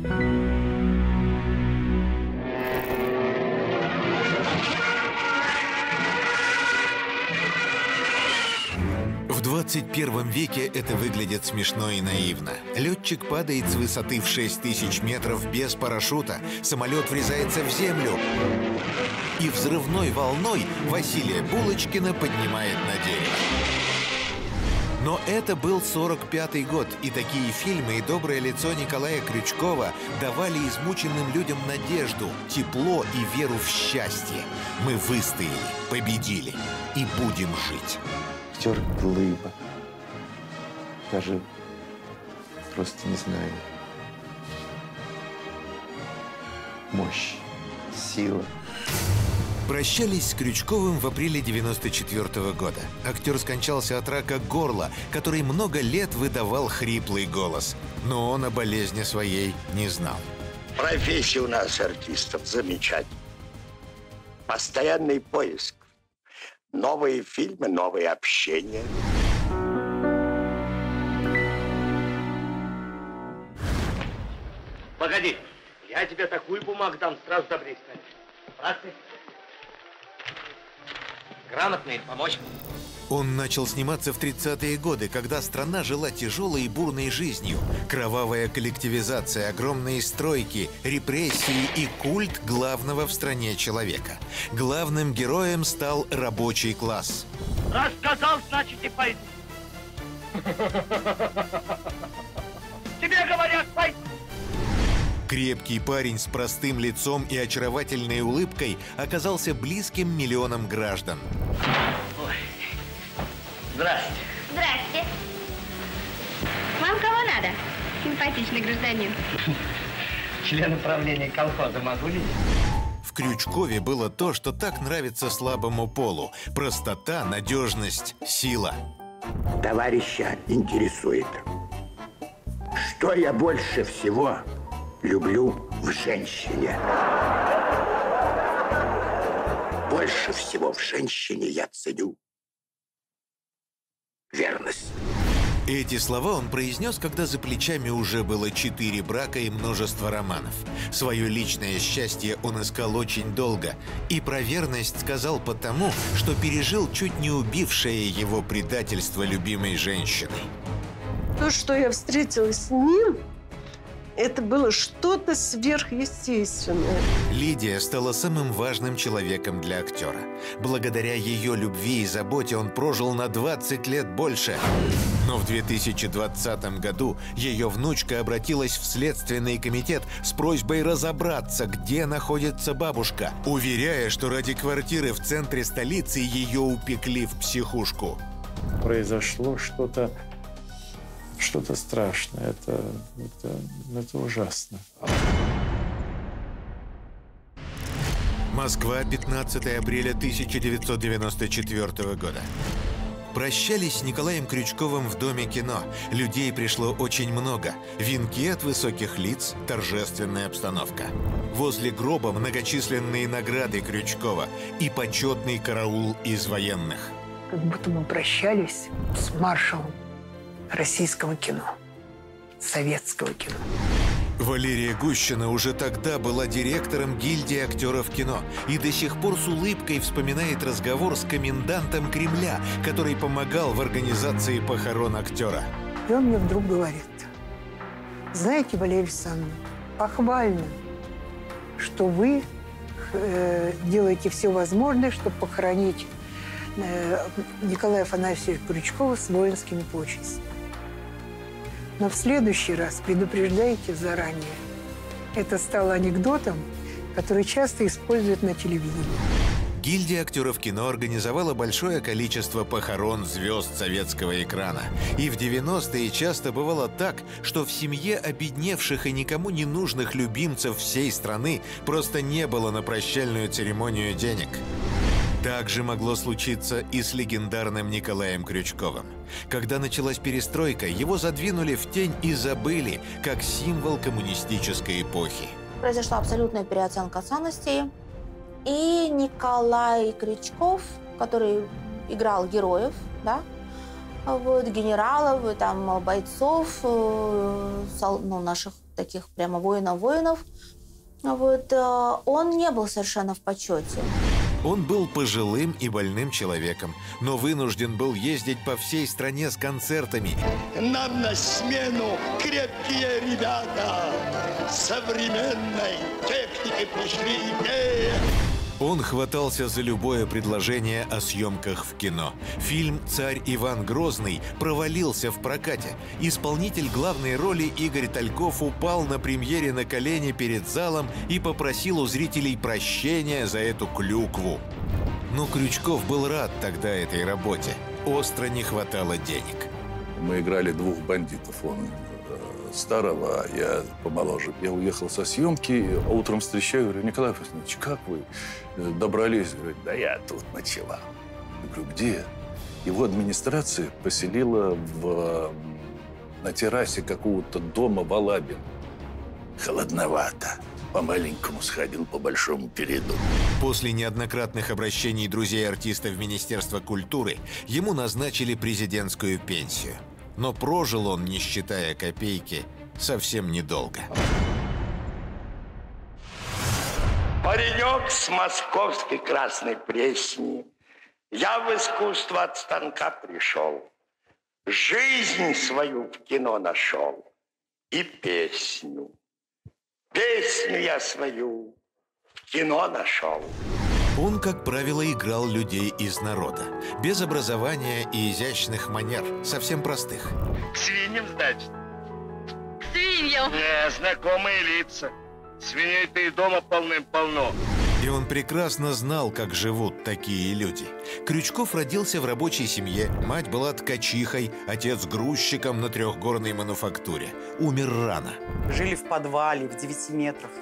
В 21 веке это выглядит смешно и наивно. Летчик падает с высоты в 6000 метров без парашюта, самолет врезается в землю, и взрывной волной Василия Булочкина поднимает на дерево. Но это был 45-й год, и такие фильмы и доброе лицо Николая Крючкова давали измученным людям надежду, тепло и веру в счастье. Мы выстояли, победили и будем жить. Актер глыба. Даже просто не знаю. Мощь, сила. Прощались с Крючковым в апреле 94-го года. Актер скончался от рака горла, который много лет выдавал хриплый голос. Но он о болезни своей не знал. Профессия у нас, артистов, замечательная. Постоянный поиск. Новые фильмы, новые общения. Погоди, я тебе такую бумагу дам, сразу добрей станешь. Красный. Грамотный, помочь? Он начал сниматься в 30-е годы, когда страна жила тяжелой и бурной жизнью. Кровавая коллективизация, огромные стройки, репрессии и культ главного в стране человека. Главным героем стал рабочий класс. Раз сказал, значит и пойду. Тебе говорят, пойду. Крепкий парень с простым лицом и очаровательной улыбкой оказался близким миллионам граждан. Ой. Здрасте. Здрасте. Вам кого надо, симпатичный гражданин? Член управления колхоза могу ли? В Крючкове было то, что так нравится слабому полу. Простота, надежность, сила. Товарища интересует, что я больше всего люблю в женщине. Больше всего в женщине я ценю верность. Эти слова он произнес, когда за плечами уже было 4 брака и множество романов. Свое личное счастье он искал очень долго. И про верность сказал потому, что пережил чуть не убившее его предательство любимой женщиной. То, что я встретилась с ним, это было что-то сверхъестественное. Лидия стала самым важным человеком для актера. Благодаря ее любви и заботе он прожил на 20 лет больше. Но в 2020 году ее внучка обратилась в Следственный комитет с просьбой разобраться, где находится бабушка, уверяя, что ради квартиры в центре столицы ее упекли в психушку. Произошло что-то страшное. Это ужасно. Москва, 15 апреля 1994 года. Прощались с Николаем Крючковым в Доме кино. Людей пришло очень много. Венки от высоких лиц, торжественная обстановка. Возле гроба многочисленные награды Крючкова и почетный караул из военных. Как будто мы прощались с маршалом российского кино, советского кино. Валерия Гущина уже тогда была директором гильдии актеров кино и до сих пор с улыбкой вспоминает разговор с комендантом Кремля, который помогал в организации похорон актера. И он мне вдруг говорит: знаете, Валерия Александровна, похвально, что вы делаете все возможное, чтобы похоронить Николая Афанасьевича Крючкова с воинскими почестями. Но в следующий раз предупреждайте заранее. Это стало анекдотом, который часто используют на телевидении. Гильдия актеров кино организовала большое количество похорон звезд советского экрана. И в 90-е часто бывало так, что в семье обедневших и никому не нужных любимцев всей страны просто не было на прощальную церемонию денег. Так же могло случиться и с легендарным Николаем Крючковым. Когда началась перестройка, его задвинули в тень и забыли, как символ коммунистической эпохи. Произошла абсолютная переоценка ценностей. И Николай Крючков, который играл героев, да, вот, генералов, там, бойцов, наших таких прямо воинов-воинов, вот, он не был совершенно в почете. Он был пожилым и больным человеком, но вынужден был ездить по всей стране с концертами. Нам на смену крепкие ребята. Современной техникой пришли идеи. Он хватался за любое предложение о съемках в кино. Фильм «Царь Иван Грозный» провалился в прокате. Исполнитель главной роли Игорь Тальков упал на премьере на колени перед залом и попросил у зрителей прощения за эту клюкву. Но Крючков был рад тогда этой работе. Остро не хватало денег. Мы играли двух бандитов. Он старого, а я помоложе. Я уехал со съемки, а утром встречаю, говорю: Николай Васильевич, как вы добрались? Говорит: да я тут ночевал. Я говорю: где? Его администрация поселила на террасе какого-то дома в Алабино. Холодновато. По-маленькому сходил, по-большому перейду. После неоднократных обращений друзей артиста в Министерство культуры ему назначили президентскую пенсию. Но прожил он, не считая копейки, совсем недолго. Паренек с московской Красной Пресни. Я в искусство от станка пришел. Жизнь свою в кино нашел. И песню. Песню я свою в кино нашел. Он, как правило, играл людей из народа. Без образования и изящных манер, совсем простых. К свиньям, значит? К свиньям. Знакомые лица. Свиней-то и дома полным-полно. И он прекрасно знал, как живут такие люди. Крючков родился в рабочей семье. Мать была ткачихой, отец грузчиком на трехгорной мануфактуре. Умер рано. Жили в подвале в 9 метрах.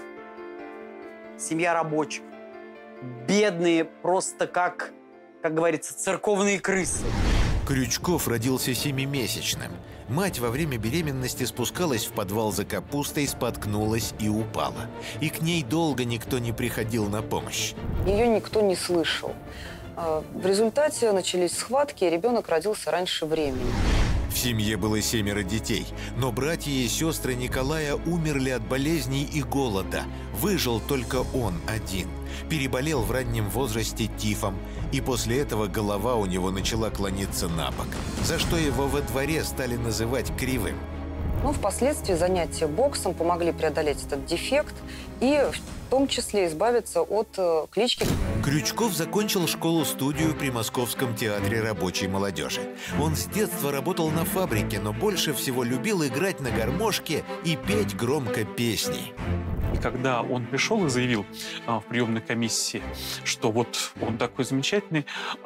Семья рабочих. Бедные, просто как говорится, церковные крысы. Крючков родился 7-месячным. Мать во время беременности спускалась в подвал за капустой, споткнулась и упала. И к ней долго никто не приходил на помощь. Ее никто не слышал. В результате начались схватки, и ребенок родился раньше времени. В семье было 7 детей, но братья и сестры Николая умерли от болезней и голода. Выжил только он один. Переболел в раннем возрасте тифом, и после этого голова у него начала клониться на бок, за что его во дворе стали называть кривым. Но впоследствии занятия боксом помогли преодолеть этот дефект и в том числе избавиться от клички. Крючков закончил школу-студию при Московском театре рабочей молодежи. Он с детства работал на фабрике, но больше всего любил играть на гармошке и петь громко песни. И когда он пришел и заявил в приемной комиссии, что вот он такой замечательный,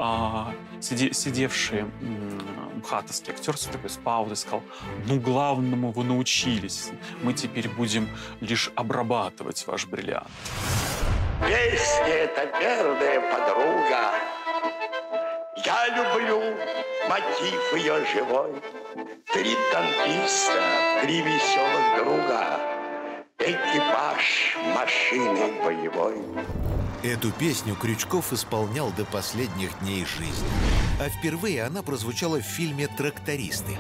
сидевший хатовский актер такой с паузой сказал: ну, главному вы научились, мы теперь будем лишь обрабатывать ваш бриллиант. Песня — это верная подруга. Я люблю мотив ее живой. 3 танкиста, 3 веселых друга. Экипаж машины боевой. Эту песню Крючков исполнял до последних дней жизни. А впервые она прозвучала в фильме «Трактористы».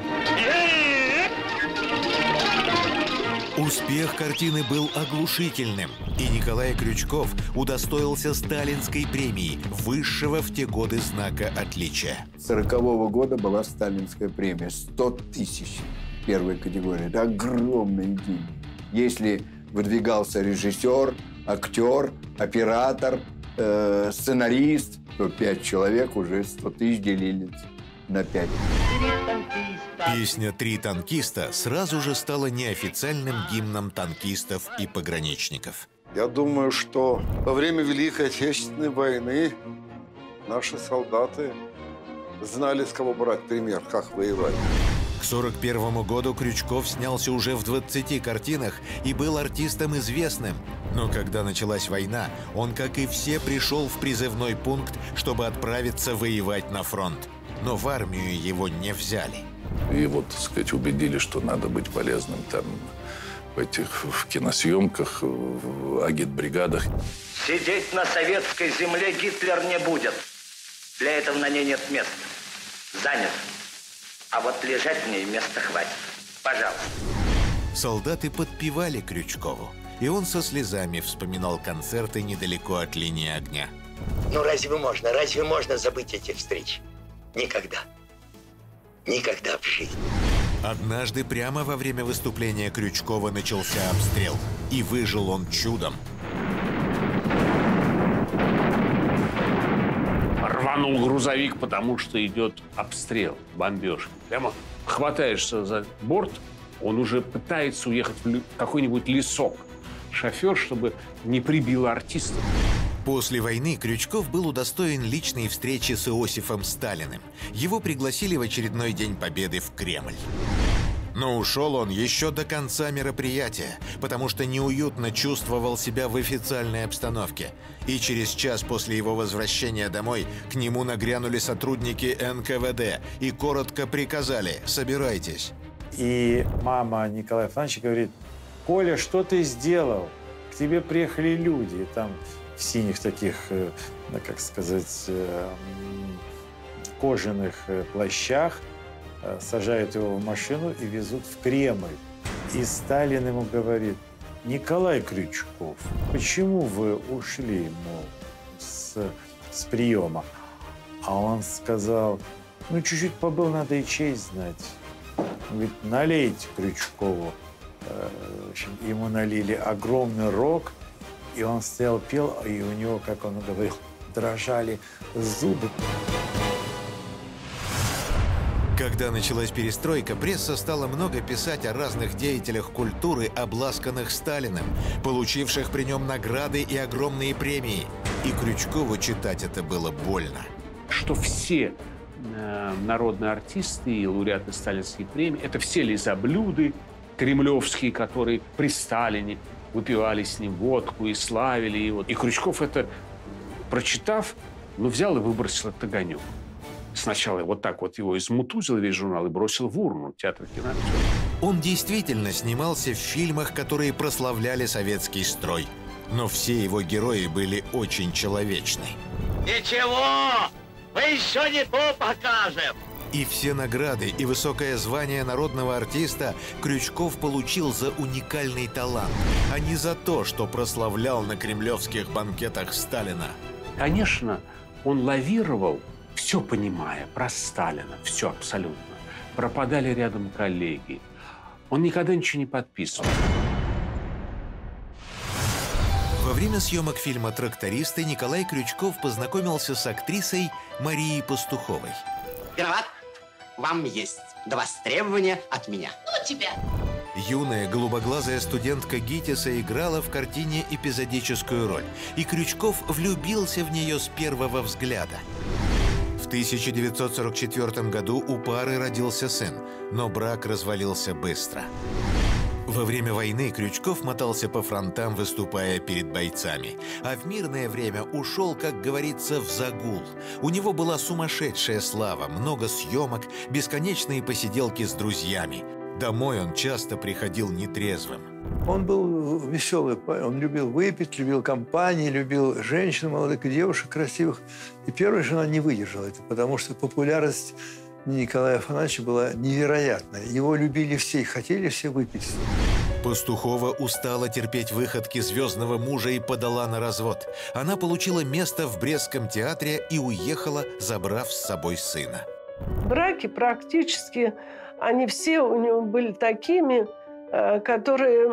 Успех картины был оглушительным, и Николай Крючков удостоился Сталинской премии, высшего в те годы знака отличия. 40-го года была Сталинская премия. 100 тысяч первой категории. Это огромные деньги. Если выдвигался режиссер, актер, оператор, сценарист, то 5 человек уже 100 тысяч делили на 5. Песня «Три танкиста» сразу же стала неофициальным гимном танкистов и пограничников. Я думаю, что во время Великой Отечественной войны наши солдаты знали, с кого брать пример, как воевать. К 1941 году Крючков снялся уже в 20 картинах и был артистом известным. Но когда началась война, он, как и все, пришел в призывной пункт, чтобы отправиться воевать на фронт. Но в армию его не взяли. Его, так сказать, убедили, что надо быть полезным там в киносъемках, в агитбригадах. Сидеть на советской земле Гитлер не будет. Для этого на ней нет места. Занят. А вот лежать в ней места хватит. Пожалуйста. Солдаты подпевали Крючкову, и он со слезами вспоминал концерты недалеко от линии огня. Ну разве можно забыть эти встречи? Никогда. Никогда в жизни. Однажды прямо во время выступления Крючкова начался обстрел. И выжил он чудом. Рванул грузовик, потому что идет обстрел, бомбежка. Прямо хватаешься за борт, он уже пытается уехать в какой-нибудь лесок. Шофер, чтобы не прибило артиста. После войны Крючков был удостоен личной встречи с Иосифом Сталиным. Его пригласили в очередной День Победы в Кремль. Но ушел он еще до конца мероприятия, потому что неуютно чувствовал себя в официальной обстановке. И через час после его возвращения домой к нему нагрянули сотрудники НКВД и коротко приказали: «Собирайтесь». И мама Николая Ивановича говорит: «Коля, что ты сделал? К тебе приехали люди». И там в синих таких, как сказать, кожаных плащах сажают его в машину и везут в Кремль. И Сталин ему говорит: «Николай Крючков, почему вы ушли, мол, с приема?» А он сказал: «Ну, чуть-чуть побыл, надо и честь знать». Он говорит: «Налейте Крючкову». В общем, ему налили огромный рог, и он стоял, пел, и у него, как он говорил, дрожали зубы. Когда началась перестройка, пресса стала много писать о разных деятелях культуры, обласканных Сталиным, получивших при нем награды и огромные премии. И Крючкову читать это было больно. Что все народные артисты и лауреаты сталинских премий – это все лизоблюды кремлевские, которые при Сталине выпивали с ним водку и славили его. И Крючков это, прочитав, взял и выбросил этот огонек. Сначала вот так вот его измутузил весь журнал и бросил в урну театр кино. Он действительно снимался в фильмах, которые прославляли советский строй. Но все его герои были очень человечны. Ничего! Мы еще не то покажем! И все награды и высокое звание народного артиста Крючков получил за уникальный талант, а не за то, что прославлял на кремлевских банкетах Сталина. Конечно, он лавировал, все понимая про Сталина, все абсолютно. Пропадали рядом коллеги. Он никогда ничего не подписывал. Во время съемок фильма «Трактористы» Николай Крючков познакомился с актрисой Марией Пастуховой. Виноват. Вам есть до вас требования от меня. Ну тебя! Юная голубоглазая студентка ГИТИСа играла в картине эпизодическую роль, и Крючков влюбился в нее с первого взгляда. В 1944 году у пары родился сын, но брак развалился быстро. Во время войны Крючков мотался по фронтам, выступая перед бойцами. А в мирное время ушел, как говорится, в загул. У него была сумасшедшая слава, много съемок, бесконечные посиделки с друзьями. Домой он часто приходил нетрезвым. Он был веселый, он любил выпить, любил компании, любил женщин, молодых девушек красивых. И первая жена не выдержала это, потому что популярность Николая Афанасьевича была невероятная. Его любили все и хотели все выпить. Пастухова устала терпеть выходки звездного мужа и подала на развод. Она получила место в Брестском театре и уехала, забрав с собой сына. Браки практически, они все у него были такими, которые...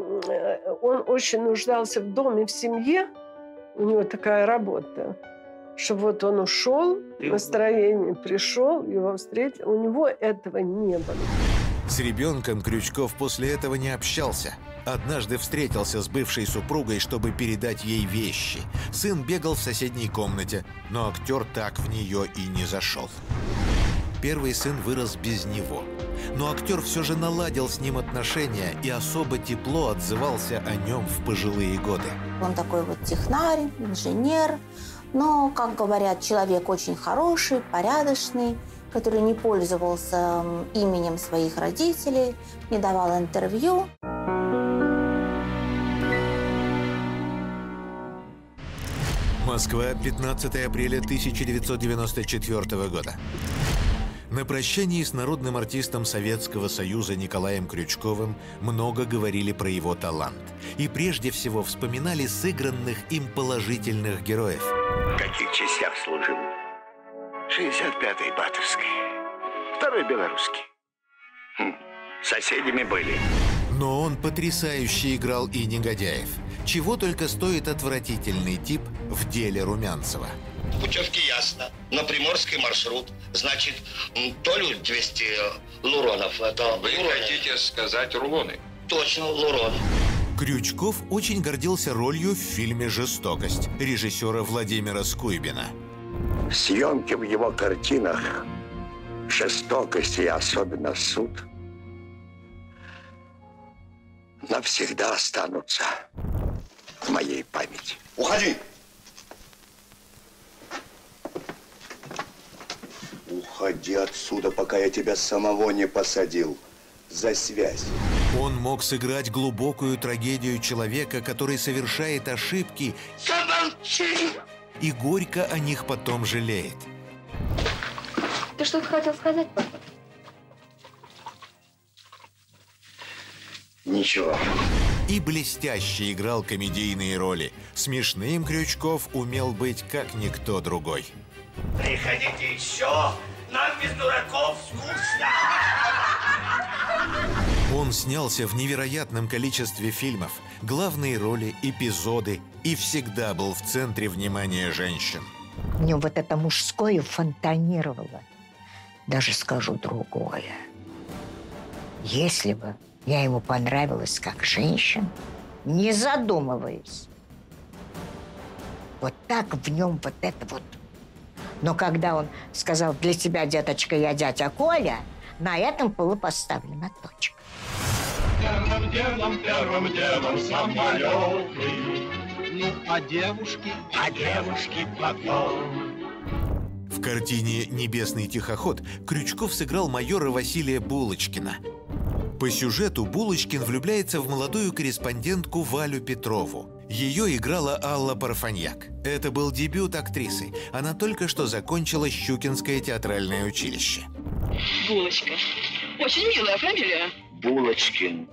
Он очень нуждался в доме, в семье. У него такая работа. Что вот он ушел, настроение пришел, его встретил. У него этого не было. С ребенком Крючков после этого не общался. Однажды встретился с бывшей супругой, чтобы передать ей вещи. Сын бегал в соседней комнате, но актер так в нее и не зашел. Первый сын вырос без него. Но актер все же наладил с ним отношения и особо тепло отзывался о нем в пожилые годы. Он такой вот технарь, инженер. Но, как говорят, человек очень хороший, порядочный, который не пользовался именем своих родителей, не давал интервью. Москва, 15 апреля 1994 года. На прощании с народным артистом Советского Союза Николаем Крючковым много говорили про его талант. И прежде всего вспоминали сыгранных им положительных героев. В каких частях служил? 65-й Батовской. 2-й Белорусский. Соседями были. Но он потрясающе играл и негодяев. Чего только стоит отвратительный тип в деле Румянцева. Путевки ясно. На Приморский маршрут. Значит, то ли 200 луронов. Это Вы хотите сказать рулоны? Точно, лурон. Крючков очень гордился ролью в фильме «Жестокость» режиссера Владимира Скуйбина. Съемки в его картинах, жестокость и особенно суд, навсегда останутся в моей памяти. Уходи! Уходи отсюда, пока я тебя самого не посадил. За связь. Он мог сыграть глубокую трагедию человека, который совершает ошибки и горько о них потом жалеет. Ты что-то хотел сказать, папа? Ничего. И блестяще играл комедийные роли. Смешным Крючков умел быть как никто другой. Приходите еще! Нам без дураков скучно! Он снялся в невероятном количестве фильмов, главные роли, эпизоды и всегда был в центре внимания женщин. В нем вот это мужское фонтанировало. Даже скажу другое. Если бы я ему понравилась как женщина, не задумываясь, вот так в нем вот это вот. Но когда он сказал: для тебя, деточка, я дядя Коля, на этом была поставлена точка. Первым делом самолеты. Ну, а девушки потом. В картине «Небесный тихоход» Крючков сыграл майора Василия Булочкина. По сюжету Булочкин влюбляется в молодую корреспондентку Валю Петрову. Ее играла Алла Парфаньяк. Это был дебют актрисы. Она только что закончила Щукинское театральное училище. Булочка. Очень милая фамилия. Булочкин.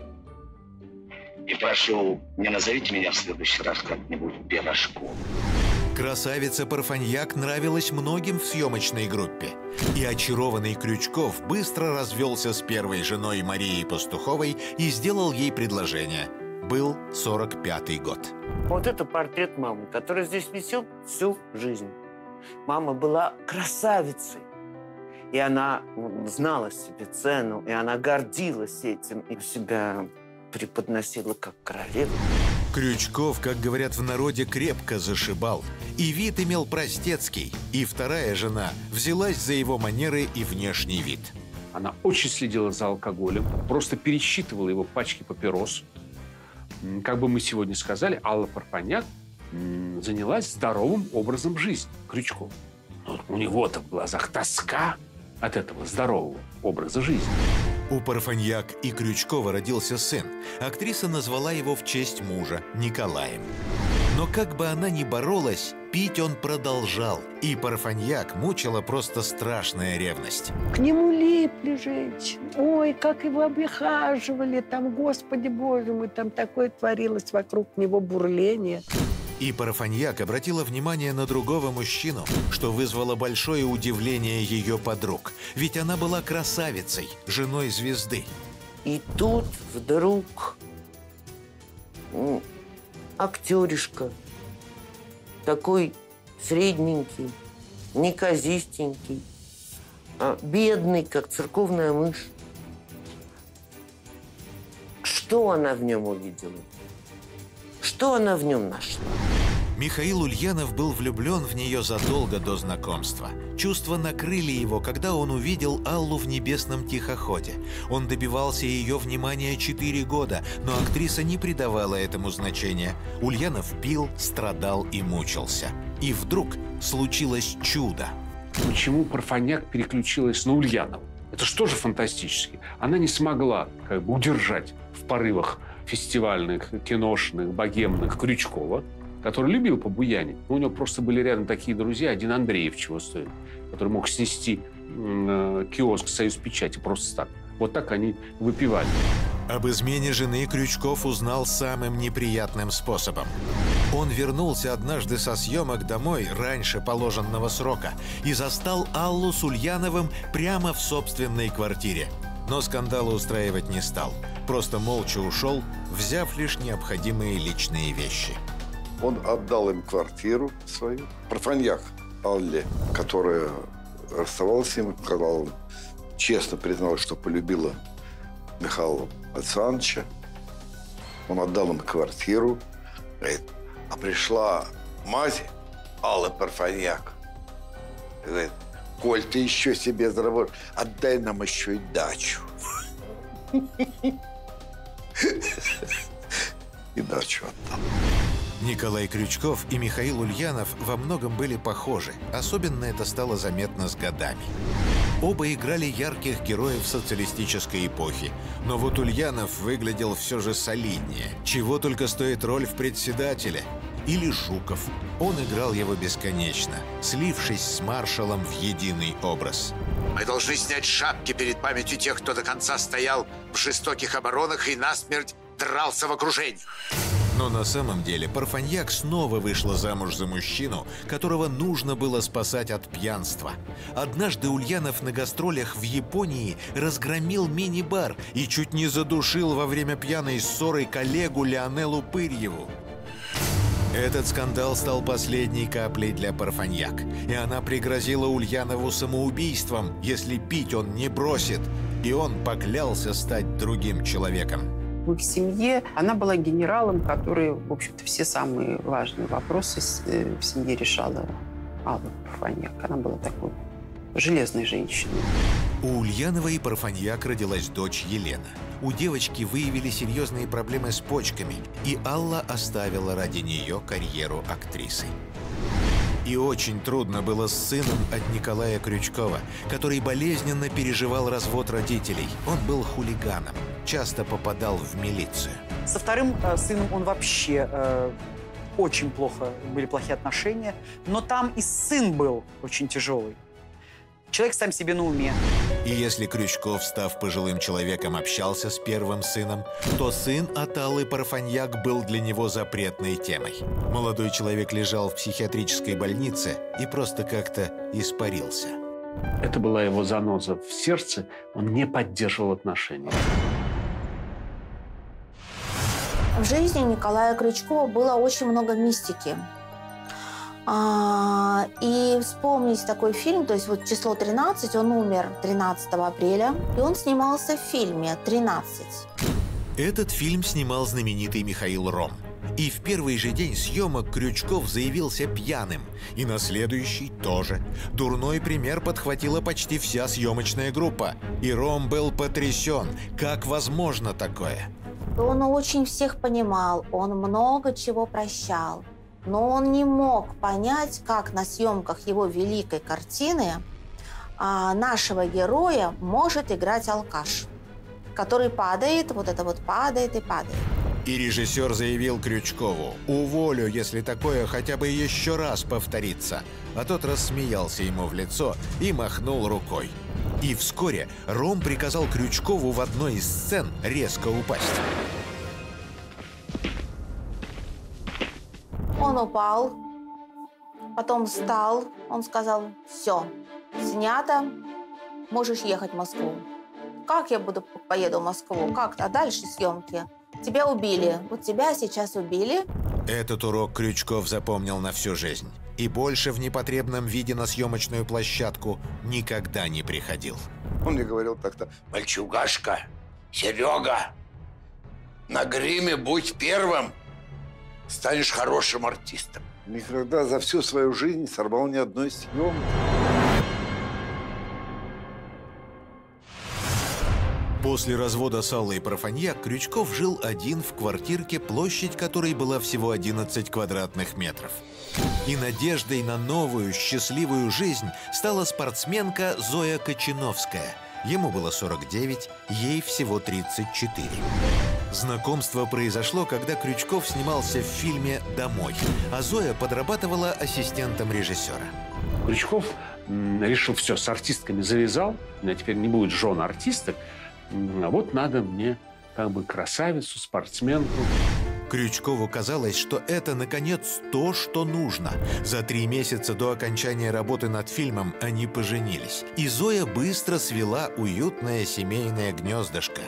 И прошу, не назовите меня в следующий раз как-нибудь Пирожком. Красавица Парфаньяк нравилась многим в съемочной группе. И очарованный Крючков быстро развелся с первой женой Марией Пастуховой и сделал ей предложение. Был 45-й год. Вот это портрет мамы, который здесь висел всю жизнь. Мама была красавицей. И она знала себе цену, и она гордилась этим, и себя преподносила как королева. Крючков, как говорят в народе, крепко зашибал. И вид имел простецкий. И вторая жена взялась за его манеры и внешний вид. Она очень следила за алкоголем, просто пересчитывала его пачки папирос. Как бы мы сегодня сказали, Алла Парфаньяк занялась здоровым образом жизни Крючкова. Но у него-то в глазах тоска от этого здорового образа жизни. У Парфаньяк и Крючкова родился сын. Актриса назвала его в честь мужа Николаем. Но как бы она ни боролась, пить он продолжал. И Парфаньяк мучила просто страшная ревность. К нему липли женщины. Ой, как его обихаживали. Там, Господи Боже мой, там такое творилось вокруг него бурление. И Парфаньяк обратила внимание на другого мужчину, что вызвало большое удивление ее подруг. Ведь она была красавицей, женой звезды. И тут вдруг актеришка, такой средненький, неказистенький, бедный, как церковная мышь. Что она в нем увидела? Что она в нем нашла? Михаил Ульянов был влюблен в нее задолго до знакомства. Чувства накрыли его, когда он увидел Аллу в «Небесном тихоходе». Он добивался ее внимания 4 года, но актриса не придавала этому значения. Ульянов пил, страдал и мучился. И вдруг случилось чудо. Почему Парфаньяк переключилась на Ульянова? Это что же фантастически? Она не смогла удержать в порывах фестивальных, киношных, богемных Крючкова, который любил побуянить. У него просто были рядом такие друзья, один Андреев чего стоит, который мог снести киоск «Союз печати» просто так. Вот так они выпивали. Об измене жены Крючков узнал самым неприятным способом. Он вернулся однажды со съемок домой раньше положенного срока и застал Аллу с Ульяновым прямо в собственной квартире. Но скандала устраивать не стал. Просто молча ушел, взяв лишь необходимые личные вещи. Он отдал им квартиру свою. Парфаньяк Алле, которая расставалась с ним, когда он честно призналась, что полюбила Михаила Александровича. Он отдал им квартиру. Говорит, а пришла мать Аллы Парфаньяк. Говорит, коль ты еще себе заработаешь, отдай нам еще и дачу. И дачу отдал. Николай Крючков и Михаил Ульянов во многом были похожи. Особенно это стало заметно с годами. Оба играли ярких героев социалистической эпохи. Но вот Ульянов выглядел все же солиднее. Чего только стоит роль в «Председателе». Или Жуков. Он играл его бесконечно, слившись с маршалом в единый образ. Мы должны снять шапки перед памятью тех, кто до конца стоял в жестоких оборонах и насмерть дрался в окружении. Но на самом деле Парфаньяк снова вышла замуж за мужчину, которого нужно было спасать от пьянства. Однажды Ульянов на гастролях в Японии разгромил мини-бар и чуть не задушил во время пьяной ссоры коллегу Леонеллу Пырьеву. Этот скандал стал последней каплей для Парфаньяк, и она пригрозила Ульянову самоубийством, если пить он не бросит, и он поклялся стать другим человеком. В их семье она была генералом, который, в общем-то, все самые важные вопросы в семье решала Алла Парфаньяк. Она была такой железной женщиной. У Ульянова и Парфаньяк родилась дочь Елена. У девочки выявили серьезные проблемы с почками, и Алла оставила ради нее карьеру актрисы. И очень трудно было с сыном от Николая Крючкова, который болезненно переживал развод родителей. Он был хулиганом, часто попадал в милицию. Со вторым сыном он вообще очень плохо, были плохие отношения. Но там и сын был очень тяжелый. Человек сам себе на уме. И если Крючков, став пожилым человеком, общался с первым сыном, то сын от Аллы Парфаньяк был для него запретной темой. Молодой человек лежал в психиатрической больнице и просто как-то испарился. Это была его заноза в сердце, он не поддерживал отношения. В жизни Николая Крючкова было очень много мистики. И вспомнить такой фильм, то есть вот число 13, он умер 13 апреля, и он снимался в фильме «13». Этот фильм снимал знаменитый Михаил Ром. И в первый же день съемок Крючков заявился пьяным. И на следующий тоже. Дурной пример подхватила почти вся съемочная группа. И Ром был потрясен. Как возможно такое? Он очень всех понимал, он много чего прощал. Но он не мог понять, как на съемках его великой картины нашего героя может играть алкаш, который падает, вот это вот падает и падает. И режиссер заявил Крючкову: уволю, если такое хотя бы еще раз повторится. А тот рассмеялся ему в лицо и махнул рукой. И вскоре Ром приказал Крючкову в одной из сцен резко упасть. Он упал, потом встал, он сказал: все, снято, можешь ехать в Москву. Как я поеду в Москву? Как? А дальше съемки. Тебя убили, вот тебя сейчас убили. Этот урок Крючков запомнил на всю жизнь. И больше в непотребном виде на съемочную площадку никогда не приходил. Он мне говорил так-то: мальчугашка, Серега, на гриме будь первым. Станешь хорошим артистом. Никогда за всю свою жизнь не сорвал ни одной съемки. После развода с Аллой Парфаньяк Крючков жил один в квартирке, площадь которой была всего 11 квадратных метров. И надеждой на новую счастливую жизнь стала спортсменка Зоя Кочиновская. Ему было 49, ей всего 34. Знакомство произошло, когда Крючков снимался в фильме «Домой», а Зоя подрабатывала ассистентом режиссера. Крючков решил, все, с артистками завязал, у меня теперь не будет жен артисток, а вот надо мне как бы красавицу, спортсменку. Крючкову казалось, что это, наконец, то, что нужно. За 3 месяца до окончания работы над фильмом они поженились. И Зоя быстро свела уютное семейное гнездышко.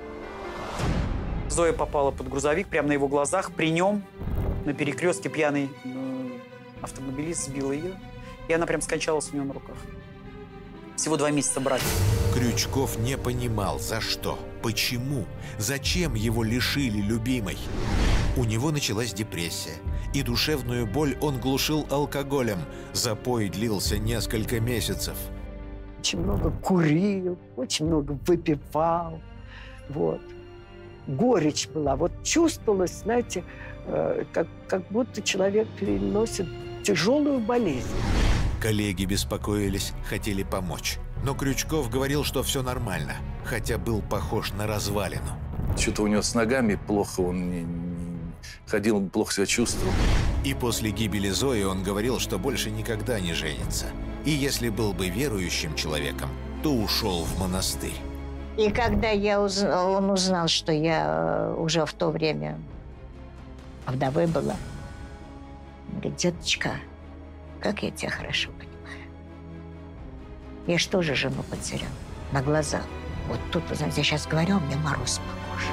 Зоя попала под грузовик прямо на его глазах. При нем на перекрестке пьяный автомобилист сбил ее. И она прям скончалась у него на руках. Всего 2 месяца брака. Крючков не понимал, за что, почему, зачем его лишили любимой. У него началась депрессия, и душевную боль он глушил алкоголем. Запой длился несколько месяцев. Очень много курил, очень много выпивал. Вот. Горечь была. Вот чувствовалось, знаете, как будто человек переносит тяжелую болезнь. Коллеги беспокоились, хотели помочь. Но Крючков говорил, что все нормально, хотя был похож на развалину. Что-то у него с ногами плохо, он не ходил, плохо себя чувствовал. И после гибели Зои он говорил, что больше никогда не женится. И если был бы верующим человеком, то ушел в монастырь. И когда он узнал, что я уже в то время вдовой была, он говорит: деточка, как я тебя хорошо понимаю. Я ж тоже жену потеряла на глазах. Вот тут, вы знаете, я сейчас говорю, у меня мороз по коже.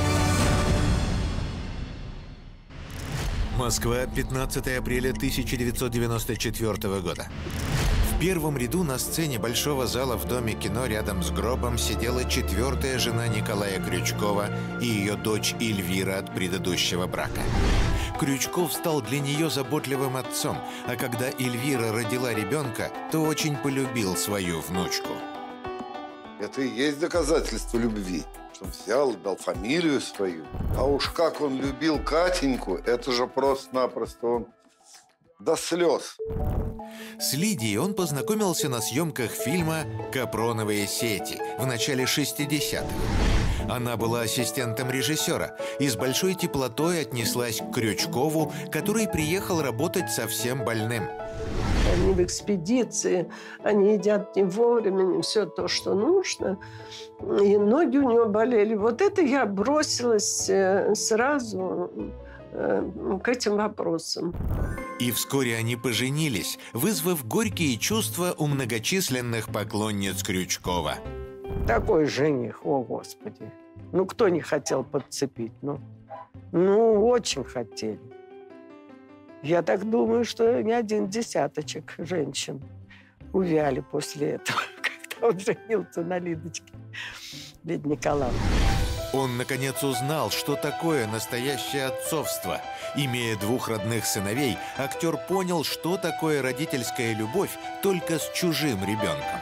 Москва, 15 апреля 1994 года. В первом ряду на сцене большого зала в Доме кино рядом с гробом сидела 4-я жена Николая Крючкова и ее дочь Эльвира от предыдущего брака. Крючков стал для нее заботливым отцом, а когда Эльвира родила ребенка, то очень полюбил свою внучку. Это и есть доказательство любви, что он взял и дал фамилию свою. А уж как он любил Катеньку, это же просто-напросто он до слез. С Лидией он познакомился на съемках фильма «Капроновые сети» в начале 60-х. Она была ассистентом режиссера и с большой теплотой отнеслась к Крючкову, который приехал работать совсем больным. Они в экспедиции, они едят не вовремя, не все то, что нужно. И ноги у него болели. Вот это я бросилась сразу к этим вопросам. И вскоре они поженились, вызвав горькие чувства у многочисленных поклонниц Крючкова. Такой жених, о Господи. Ну, кто не хотел подцепить? Ну, очень хотели. Я так думаю, что не 1 десяточек женщин увяли после этого, когда он женился на Лидочке Ледниковой. Он, наконец, узнал, что такое настоящее отцовство. Имея 2 родных сыновей, актер понял, что такое родительская любовь только с чужим ребенком.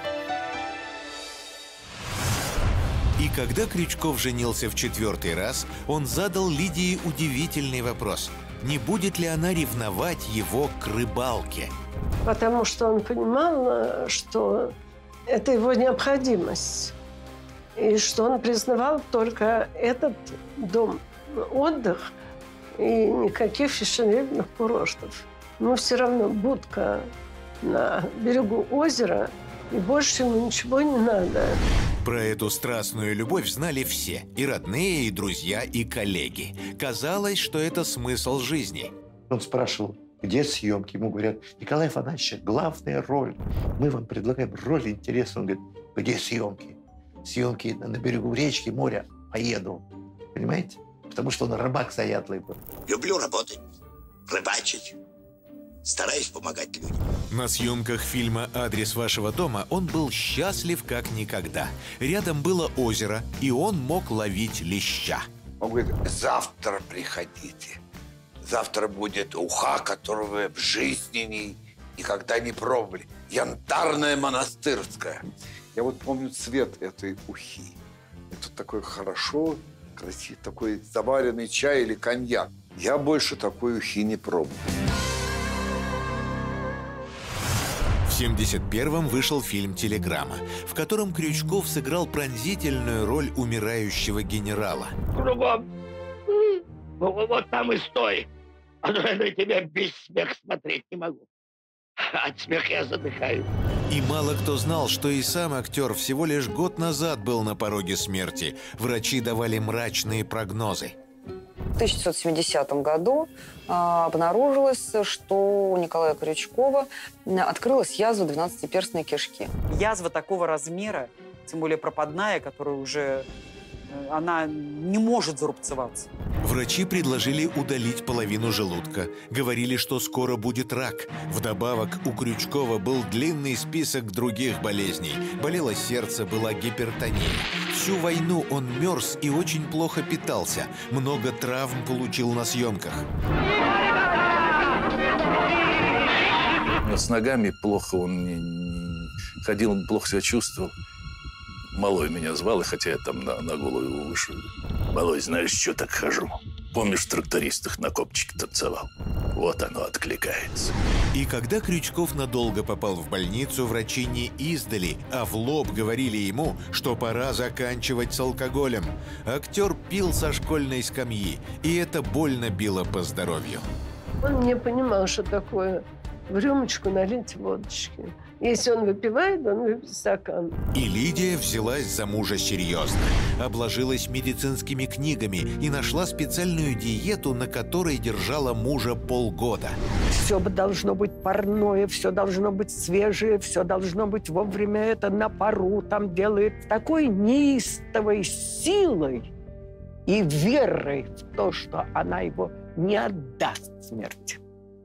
И когда Крючков женился в 4-й раз, он задал Лидии удивительный вопрос. Не будет ли она ревновать его к рыбалке? Потому что он понимал, что это его необходимость. И что он признавал только этот дом отдых и никаких фешенебельных курортов. Но все равно будка на берегу озера, и больше ему ничего не надо. Про эту страстную любовь знали все. И родные, и друзья, и коллеги. Казалось, что это смысл жизни. Он спрашивал, где съемки? Ему говорят: Николай Афанасьевич, главная роль. Мы вам предлагаем роль интересную. Он говорит: где съемки? Съемки на берегу речки, моря. Поеду. Понимаете? Потому что он рыбак заядлый был. Люблю работать, рыбачить. Стараюсь помогать людям. На съемках фильма «Адрес вашего дома» он был счастлив как никогда. Рядом было озеро, и он мог ловить леща. Он говорит: завтра приходите. Завтра будет уха, которую вы в жизни никогда не пробовали. Янтарная монастырская. Я вот помню цвет этой ухи. Это такой хорошо, красивый, такой заваренный чай или коньяк. Я больше такой ухи не пробовал. В В 1971-м вышел фильм «Телеграмма», в котором Крючков сыграл пронзительную роль умирающего генерала. Кругом. Вот там и стой. А то я на тебя без смеха смотреть не могу. От смеха я задыхаюсь. И мало кто знал, что и сам актер всего лишь год назад был на пороге смерти. Врачи давали мрачные прогнозы. В 1970 году обнаружилось, что у Николая Крючкова открылась язва 12-перстной кишки. Язва такого размера, тем более пропадная, которая уже она не может зарубцеваться. Врачи предложили удалить половину желудка. Говорили, что скоро будет рак. Вдобавок, у Крючкова был длинный список других болезней. Болело сердце, была гипертония. Всю войну он мерз и очень плохо питался. Много травм получил на съемках. С ногами плохо он не ходил, он плохо себя чувствовал. Малой меня звал, и хотя я там на голову его выше. Малой, знаешь, что так хожу? Помнишь, в трактористах на копчике танцевал? Вот оно откликается. И когда Крючков надолго попал в больницу, врачи не издали, а в лоб говорили ему, что пора заканчивать с алкоголем. Актер пил со школьной скамьи, и это больно било по здоровью. Он не понимал, что такое в рюмочку налить водочки. Если он выпивает, он выпьет стакан. И Лидия взялась за мужа серьезно. Обложилась медицинскими книгами и нашла специальную диету, на которой держала мужа полгода. Все должно быть парное, все должно быть свежее, все должно быть вовремя, это на пару. Там делает такой неистовой силой и верой в то, что она его не отдаст смерти.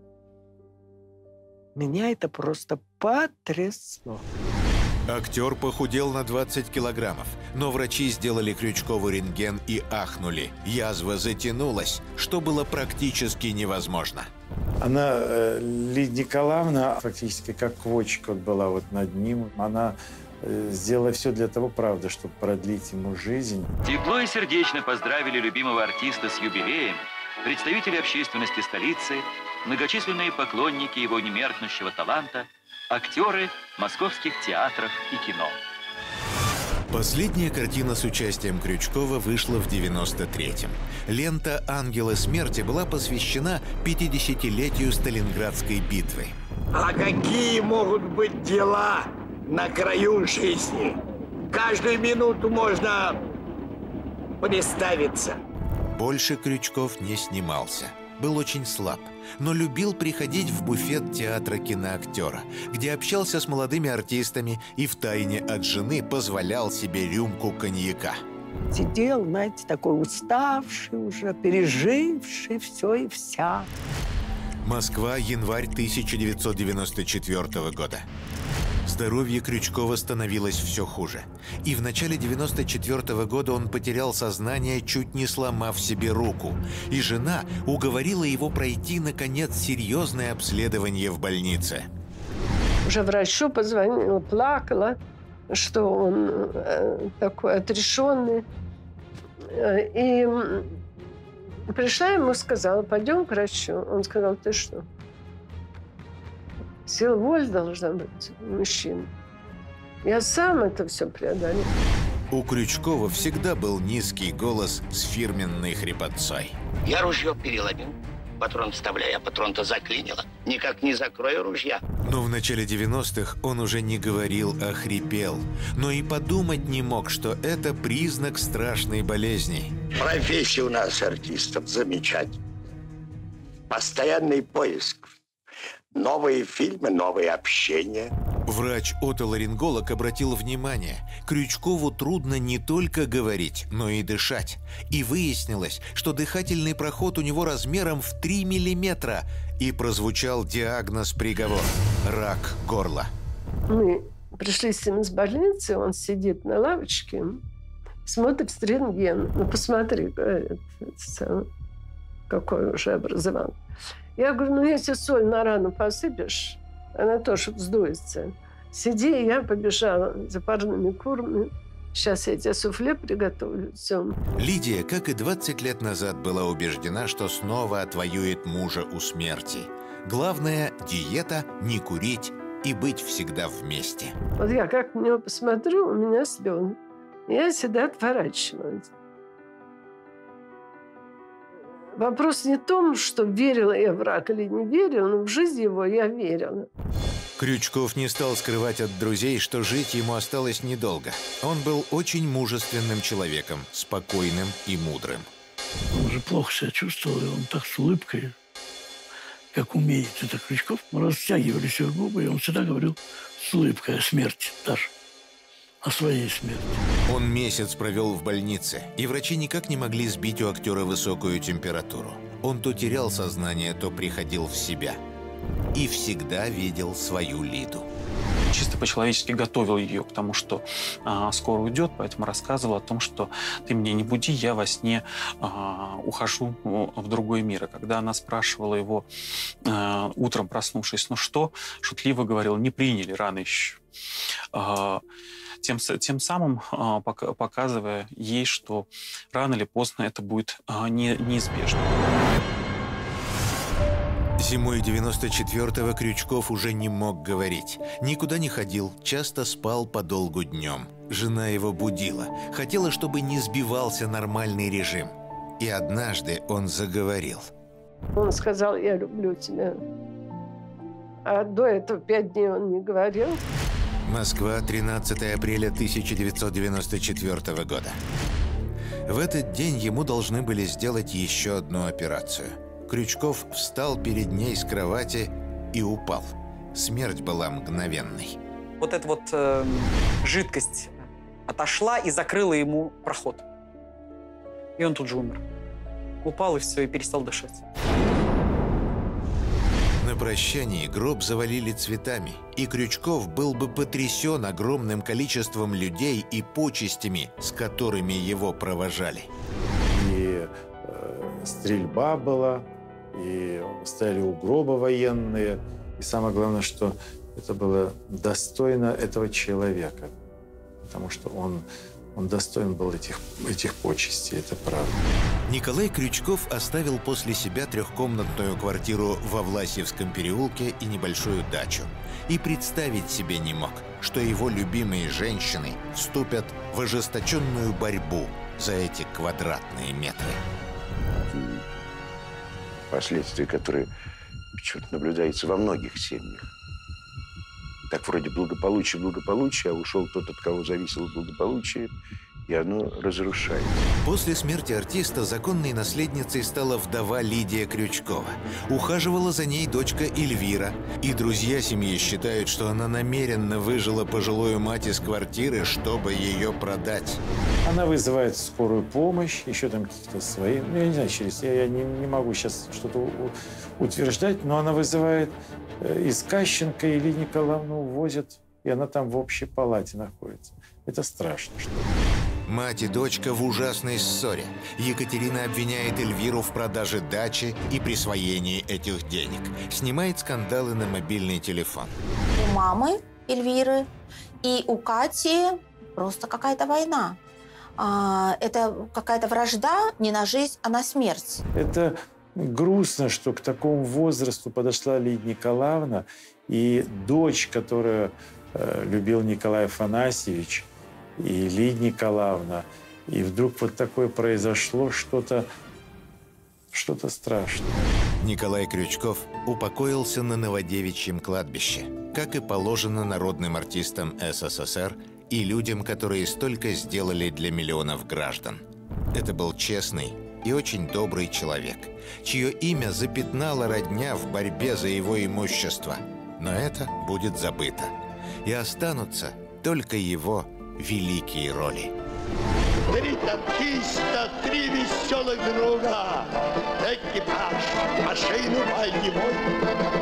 Меня это просто потрясло. Актер похудел на 20 килограммов, но врачи сделали Крючкову рентген и ахнули. Язва затянулась, что было практически невозможно. Она, Лидия Николаевна, фактически как квочка вот была вот над ним. Она сделала все для того, правда, чтобы продлить ему жизнь. Тепло и сердечно поздравили любимого артиста с юбилеем представители общественности столицы, многочисленные поклонники его немеркнущего таланта, актеры московских театров и кино. Последняя картина с участием Крючкова вышла в 1993-м. Лента «Ангелы смерти» была посвящена 50-летию Сталинградской битвы. А какие могут быть дела на краю жизни? Каждую минуту можно представиться. Больше Крючков не снимался. Был очень слаб, но любил приходить в буфет театра киноактера, где общался с молодыми артистами и втайне от жены позволял себе рюмку коньяка. Сидел, знаете, такой уставший уже, переживший все и вся. Москва, январь 1994 года. Здоровье Крючкова становилось все хуже. И в начале 1994 года он потерял сознание, чуть не сломав себе руку. И жена уговорила его пройти, наконец, серьезное обследование в больнице. Уже врачу позвонила, плакала, что он такой отрешенный. И пришла ему, сказала, пойдем к врачу. Он сказал, ты что? Сила воли должна быть у мужчин. Я сам это все преодолел. У Крючкова всегда был низкий голос с фирменной хрипотцой. Я ружье переломил, патрон вставляю, а патрон-то заклинило. Никак не закрою ружья. Но в начале 90-х он уже не говорил, а хрипел. Но и подумать не мог, что это признак страшной болезни. Профессия у нас, артистов, замечательная. Постоянный поиск. Новые фильмы, новые общения. Врач-отоларинголог обратил внимание, Крючкову трудно не только говорить, но и дышать. И выяснилось, что дыхательный проход у него размером в 3 миллиметра. И прозвучал диагноз-приговор – рак горла. Мы пришли с ним из больницы, он сидит на лавочке, смотрит рентген. Ну, посмотри, говорит, какое уже образование. Я говорю, ну, если соль на рану посыпешь, она тоже вздуется. Сиди, я побежала за парными курами. Сейчас я тебе суфле приготовлю. Все. Лидия, как и 20 лет назад, была убеждена, что снова отвоюет мужа у смерти. Главное – диета, не курить и быть всегда вместе. Вот я как на него посмотрю, у меня слезы. Я всегда отворачиваюсь. Вопрос не в том, что верила я в рак или не верила, но в жизнь его я верила. Крючков не стал скрывать от друзей, что жить ему осталось недолго. Он был очень мужественным человеком, спокойным и мудрым. Он уже плохо себя чувствовал, и он так с улыбкой, как умеет это Крючков. Мы растягивались его губы, и он всегда говорил с улыбкой о смерти даже, о своей смерти. Он месяц провел в больнице, и врачи никак не могли сбить у актера высокую температуру. Он то терял сознание, то приходил в себя. И всегда видел свою Лиду. Чисто по-человечески готовил ее к тому, что скоро уйдет, поэтому рассказывал о том, что ты меня не буди, я во сне ухожу в другой мир. И когда она спрашивала его утром, проснувшись, ну что, шутливо говорил, не приняли, рано еще. Тем самым показывая ей, что рано или поздно это будет неизбежно. Зимой 94-го Крючков уже не мог говорить. Никуда не ходил, часто спал подолгу днем. Жена его будила. Хотела, чтобы не сбивался нормальный режим. И однажды он заговорил. Он сказал, я люблю тебя. А до этого 5 дней он не говорил. Москва, 13 апреля 1994 года. В этот день ему должны были сделать еще одну операцию. Крючков встал перед ней с кровати и упал. Смерть была мгновенной. Вот эта вот жидкость отошла и закрыла ему проход. И он тут же умер. Упал и все, и перестал дышать. На прощании гроб завалили цветами, и Крючков был бы потрясен огромным количеством людей и почестями, с которыми его провожали. И стрельба была, и стояли у гроба военные. И самое главное, что это было достойно этого человека. Потому что он достоин был этих почестей, это правда. Николай Крючков оставил после себя 3-комнатную квартиру во Власьевском переулке и небольшую дачу. И представить себе не мог, что его любимые женщины вступят в ожесточенную борьбу за эти квадратные метры. Последствия, которые почему-то наблюдаются во многих семьях. Так вроде благополучие, а ушел тот, от кого зависело благополучие, и оно разрушается. После смерти артиста законной наследницей стала вдова Лидия Крючкова. Ухаживала за ней дочка Эльвира. И друзья семьи считают, что она намеренно выжила пожилую мать из квартиры, чтобы ее продать. Она вызывает скорую помощь, еще там какие-то свои... Ну, я не знаю, я не могу сейчас что-то утверждать, но она вызывает из Кащенко Илью Николаевну увозят, и она там в общей палате находится. Это страшно, что ли. Мать и дочка в ужасной ссоре. Екатерина обвиняет Эльвиру в продаже дачи и присвоении этих денег. Снимает скандалы на мобильный телефон. У мамы Эльвиры и у Кати просто какая-то война. Это какая-то вражда не на жизнь, а на смерть. Это грустно, что к такому возрасту подошла Лидия Николаевна, и дочь, которую любил Николай Афанасьевич, и Лидия Николаевна, и вдруг вот такое произошло, что-то страшное. Николай Крючков упокоился на Новодевичьем кладбище, как и положено народным артистам СССР и людям, которые столько сделали для миллионов граждан. Это был честный и очень добрый человек, чье имя запятнала родня в борьбе за его имущество. Но это будет забыто. И останутся только его великие роли. 3 танкиста, 3 веселых друга, экипаж, машину поднимай.